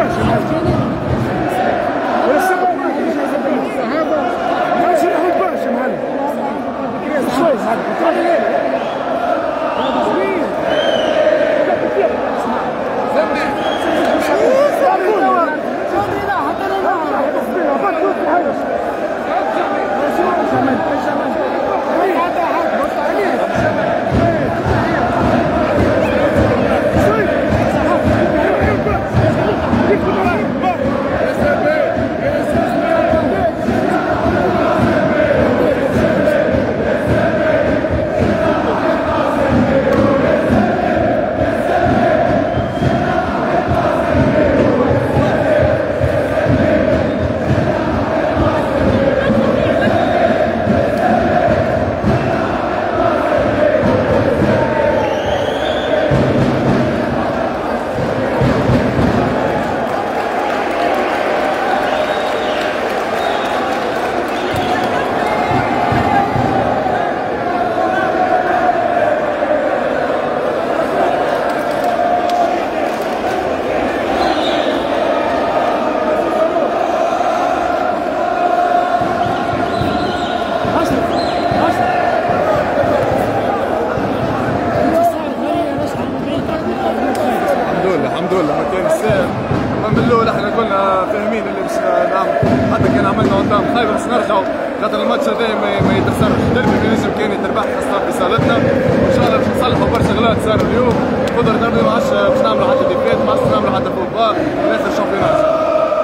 الحمد لله ما كان السهل. من الاول احنا كنا فاهمين اللي باش نعمل، حتى كان عملنا قدام خايبه باش نرجعوا، خاطر الماتش هذا ما يتخسرش، ديربي ينجم كان يتربح خاصة في صالتنا، وان شاء الله باش نصلحوا برشا غلط صاروا اليوم، قدر ديربي ما عادش باش نعملوا حتى ديفيت، ما عادش نعملوا حتى فوتبال في اخر الشامبيونات.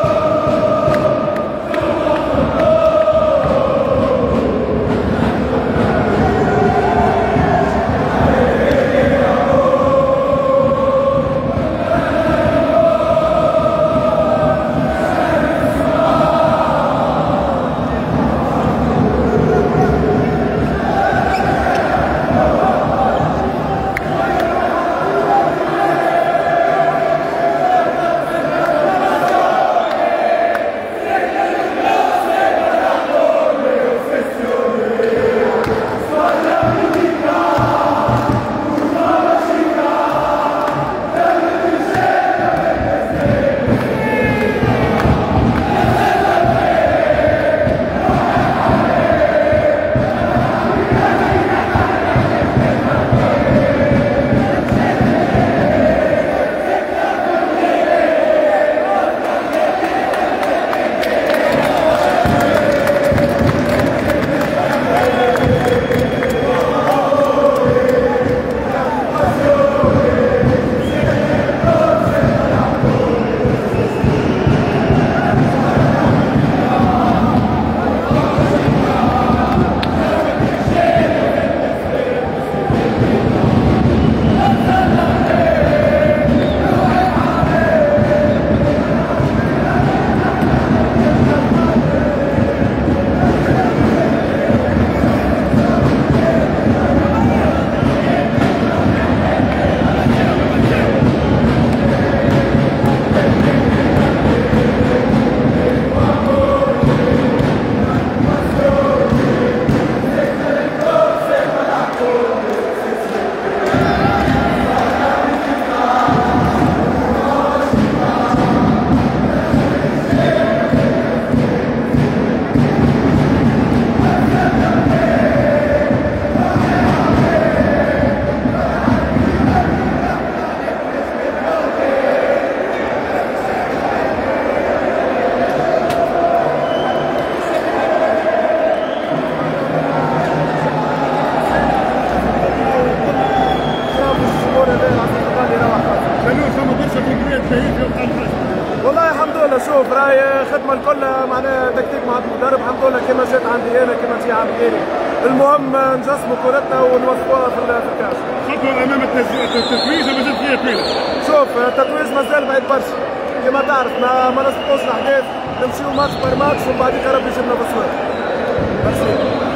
والله الحمد لله. شوف راهي خدمه الكل معناها تكتيك مع المدرب الحمد لله كما جات عندي انا كما تجي عند غيري. المهم نجسموا كورتنا ونوصلوها في الكاس. خطوه امام التتويج مازال فيها طويله. شوف التتويج مازال بعيد برشا كما تعرف ما نسبقوش الاحداث، نمشيو ماتش بار ماتش ومن بعد ربي يجيبنا بصوات. ميرسي.